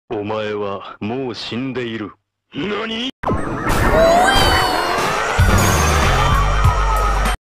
お前はもう死んでいる。何？